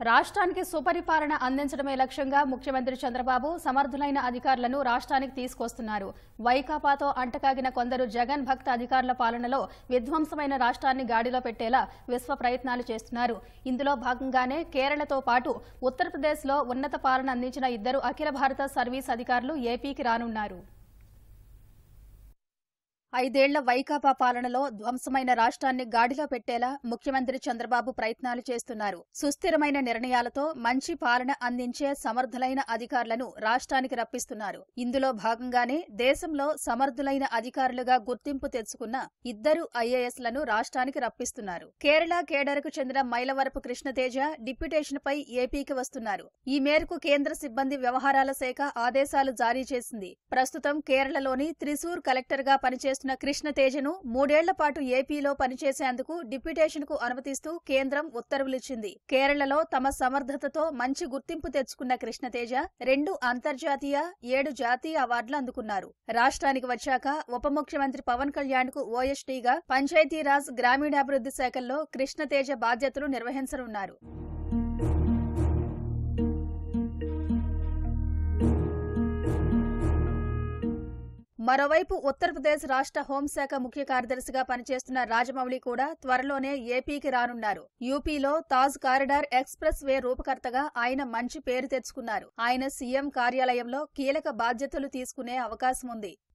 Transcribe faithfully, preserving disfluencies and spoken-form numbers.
రాష్ట్రానికి సుపరిపాలన అందించడమే లక్ష్యంగా ముఖ్యమంత్రి చంద్రబాబు సమర్థులైన అధికారులను రాష్ట్రానికి తీసుకొస్తున్నారు. వైకాపాతో అంటకాగిన కొందరు జగన్ భక్త అధికారుల పాలనలో విధ్వంసమైన రాష్ట్రాన్ని గాడిలో పెట్టేలా విశ్వ ప్రయత్నాలు చేస్తున్నారు. ఇందులో భాగంగానే కేరళతో పాటు ఉత్తరప్రదేశ్లో ఉన్నత పాలన అందించిన ఇద్దరు అఖిల భారత సర్వీస్ అధికారులు ఏపీకి రానున్నారు. ఐదేళ్ల వైకాపా పాలనలో ధ్వంసమైన రాష్ట్రాన్ని గాడిలో పెట్టేలా ముఖ్యమంత్రి చంద్రబాబు ప్రయత్నాలు చేస్తున్నారు. సుస్థిరమైన నిర్ణయాలతో మంచి పాలన అందించే సమర్థులైన అధికారులను రాష్ట్రానికి రప్పిస్తున్నారు. ఇందులో భాగంగానే దేశంలో సమర్థులైన అధికారులుగా గుర్తింపు తెచ్చుకున్న ఇద్దరు ఐఏఎస్లను రాష్ట్రానికి రప్పిస్తున్నారు. కేరళ కేడర్కు చెందిన మైలవరపు కృష్ణతేజ డిప్యుటేషన్పై ఏపీకి వస్తున్నారు. ఈ మేరకు కేంద్ర సిబ్బంది వ్యవహారాల శాఖ ఆదేశాలు జారీ చేసింది. ప్రస్తుతం కేరళలోని త్రిశూర్ కలెక్టర్గా పనిచేస్తున్న కృష్ణతేజను మూడేళ్ల పాటు ఏపీలో పనిచేసేందుకు డిప్యుటేషన్కు అనుమతిస్తూ కేంద్రం ఉత్తర్వులిచ్చింది. కేరళలో తమ సమర్థతతో మంచి గుర్తింపు తెచ్చుకున్న కృష్ణతేజ రెండు అంతర్జాతీయ, ఏడు జాతీయ అవార్డులు అందుకున్నారు. రాష్ట్రానికి వచ్చాక ఉప ముఖ్యమంత్రి పవన్ కళ్యాణ్ కు ఓఎస్డీగా పంచాయతీరాజ్, గ్రామీణాభివృద్ధి శాఖల్లో కృష్ణతేజ బాధ్యతలు నిర్వహించనున్నారు. మరోవైపు ఉత్తరప్రదేశ్ రాష్ట్ర హోంశాఖ ముఖ్య కార్యదర్శిగా పనిచేస్తున్న రాజమౌళి కూడా త్వరలోనే ఏపీకి రానున్నారు. యూపీలో తాజ్ కారిడార్ ఎక్స్ప్రెస్ వే రూపకర్తగా ఆయన మంచి పేరు తెచ్చుకున్నారు. ఆయన సీఎం కార్యాలయంలో కీలక బాధ్యతలు తీసుకునే అవకాశం ఉంది.